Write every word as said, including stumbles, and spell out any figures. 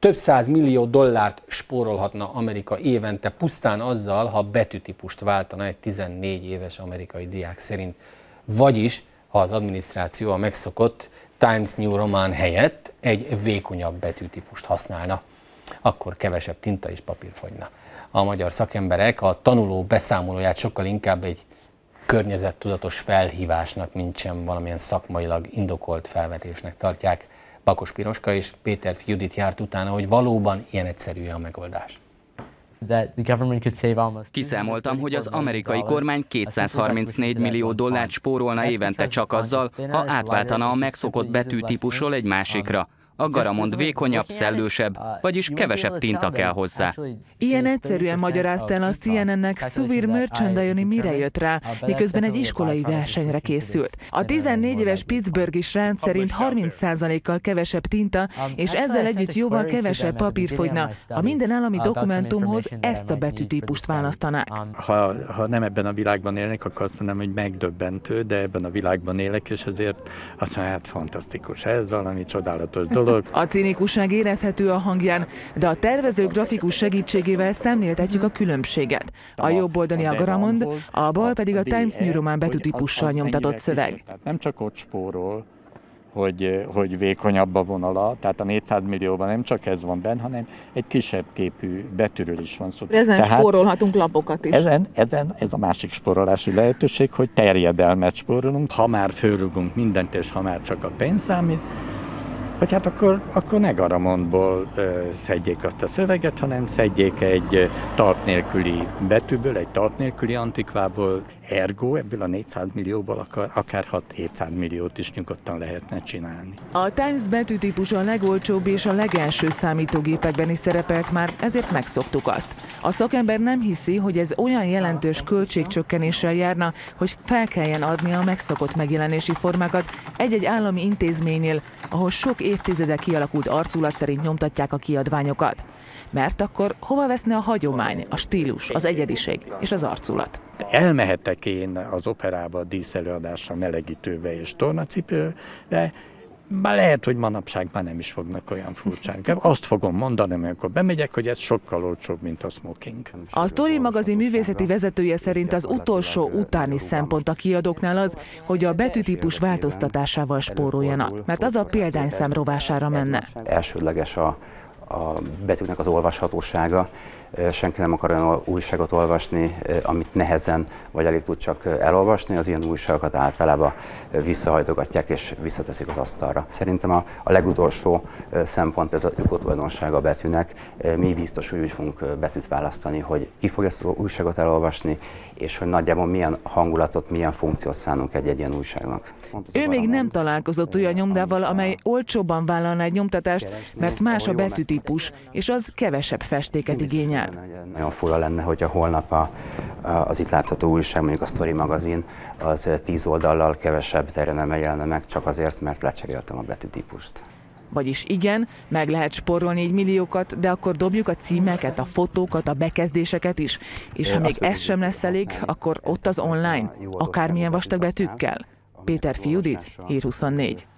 Több száz millió dollárt spórolhatna Amerika évente pusztán azzal, ha betűtípust váltana egy tizennégy éves amerikai diák szerint. Vagyis, ha az adminisztráció a megszokott Times New Roman helyett egy vékonyabb betűtípust használna, akkor kevesebb tinta és papír fogyna. A magyar szakemberek a tanuló beszámolóját sokkal inkább egy környezettudatos felhívásnak, mint sem valamilyen szakmailag indokolt felvetésnek tartják. Bakos Piroska és Péter Judit járt utána, hogy valóban ilyen egyszerű a megoldás. Kiszámoltam, hogy az amerikai kormány kétszázharmincnégy millió dollárt spórolna évente csak azzal, ha átváltana a megszokott betűtípusról egy másikra. A Garamond vékonyabb, szellősebb, vagyis kevesebb tinta kell hozzá. Ilyen egyszerűen magyarázta el a C N N-nek Suvir Mirchandayani, mire jött rá, miközben egy iskolai versenyre készült. A tizennégy éves pittsburghi srác szerint harminc százalékkal kevesebb tinta, és ezzel együtt jóval kevesebb papír fogyna. A minden állami dokumentumhoz ezt a betűtípust választanák. Ha, ha nem ebben a világban élnek, akkor azt mondom, hogy megdöbbentő, de ebben a világban élek, és ezért azt mondom, hát fantasztikus, ez valami csodálatos dolog. A cinikusság érezhető a hangján, de a tervező grafikus segítségével szemléltetjük a különbséget. A jobb oldali a Garamond, a bal pedig a Times New Roman betűtípussal nyomtatott szöveg. Nem csak ott spórol, hogy, hogy vékonyabb a vonala, tehát a négyszáz millióban nem csak ez van benne, hanem egy kisebb képű betűről is van szó. Ezen tehát spórolhatunk lapokat is. Ezen, ezen, ez a másik spórolási lehetőség, hogy terjedelmet spórolunk, ha már fölrugunk mindent, és ha már csak a pénz számít, hogy hát akkor, akkor ne Garamondból ö, szedjék azt a szöveget, hanem szedjék egy talp nélküli betűből, egy talp nélküli antikvából, ergo ebből a négyszáz millióból akar, akár hat-hétszáz milliót is nyugodtan lehetne csinálni. A Times betűtípus a legolcsóbb és a legelső számítógépekben is szerepelt már, ezért megszoktuk azt. A szakember nem hiszi, hogy ez olyan jelentős költségcsökkenéssel járna, hogy fel kelljen adni a megszokott megjelenési formákat egy-egy állami intézménynél, ahol sok évtizede kialakult arculat szerint nyomtatják a kiadványokat. Mert akkor hova veszne a hagyomány, a stílus, az egyediség és az arculat? Elmehetek én az operába a díszelőadásra melegítőbe és tornacipőbe, már lehet, hogy manapság már nem is fognak olyan furcsán. Azt fogom mondani, amikor bemegyek, hogy ez sokkal olcsóbb, mint a smoking. A Story magazin művészeti vezetője szerint az utolsó utáni szempont a kiadóknál az, hogy a betűtípus változtatásával spóroljanak, mert az a példányszám rovására menne. Elsődleges a, a betűknek az olvashatósága. Senki nem akar olyan újságot olvasni, amit nehezen vagy alig tud csak elolvasni. Az ilyen újságokat általában visszahajtogatják és visszateszik az asztalra. Szerintem a, a legutolsó szempont ez az ökotulajdonsága a betűnek. Mi biztos, hogy úgy fogunk betűt választani, hogy ki fog ezt az újságot elolvasni, és hogy nagyjából milyen hangulatot, milyen funkciót szánunk egy-egy ilyen újságnak. Ő még nem találkozott olyan nyomdával, amely olcsóbban vállalna egy nyomtatást, mert más a betűtípus, és az kevesebb festéket igényel. Nagyon fura lenne, hogyha holnap a, az itt látható újság, mondjuk a Story magazin, az tíz oldallal kevesebb terjedelemmel jelenne meg, csak azért, mert lecseréltem a betűtípust. Vagyis igen, meg lehet spórolni így milliókat, de akkor dobjuk a címeket, a fotókat, a bekezdéseket is. És ha még ez sem lesz elég, akkor ott az online, akármilyen vastag betűkkel. Péter Judit, Hír huszonnégy.